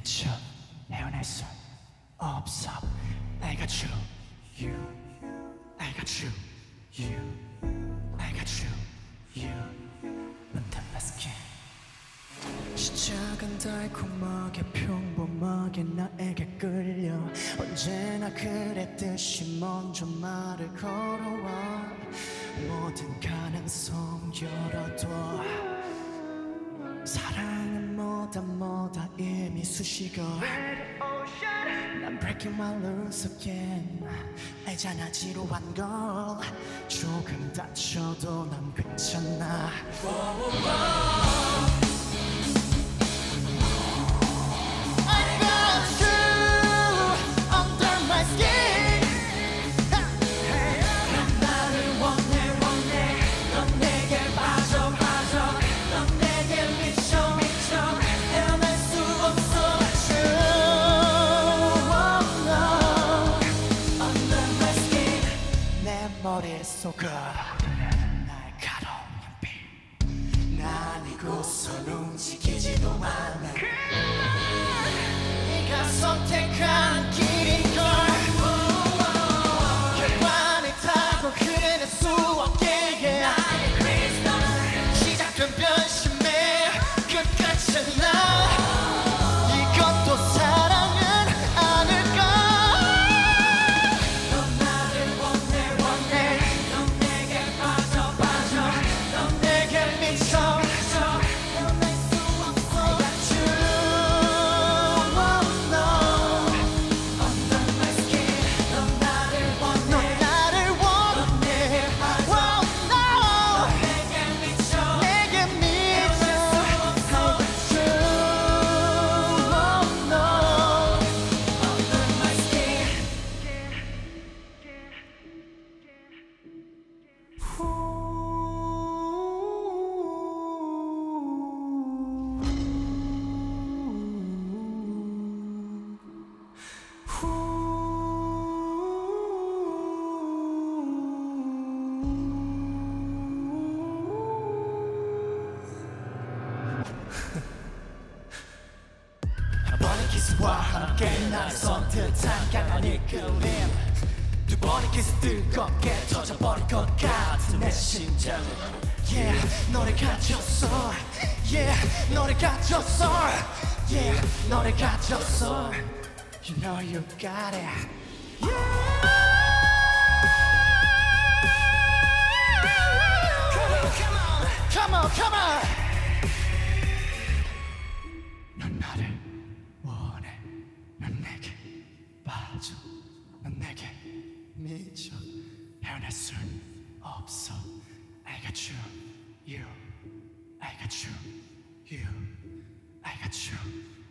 미쳐 헤어날 수 없어. I got you, you, I got you, you, I got you, you. Until my skin. 시작은 달콤하게 평범하게 나에게 끌려 언제나 그랬듯이 먼저 말을 걸어와 모든 가능성 열어둬. 사랑은 뭐다 이미 수식어. 난 breaking my rules again. 알잖아 지루한 걸. 조금 다쳐도 난 괜찮아. 머릿속을 날카로운 빛. 난 이곳을 움직이지도 않아. 네가 선택한 길인걸. 혈관을 타고 흐르는 수억의 시작은 변심의 끝까지 나. 이것도 사랑은 아닐까. 키스와 함께 나를 선뜻한 강한 이끌림. 두 번의 키스 뜨겁게 터져버릴 것 같은 내 심장은 Yeah 너를 가졌어. Yeah 너를 가졌어. Yeah 너를 가졌어. You know you got it. Yeah. Come on, come on. 넌 나를 원해. 넌 내게 빠져. 넌 내게 미쳐 헤어날 순 없어. I got you, you, I got you, you, I got you.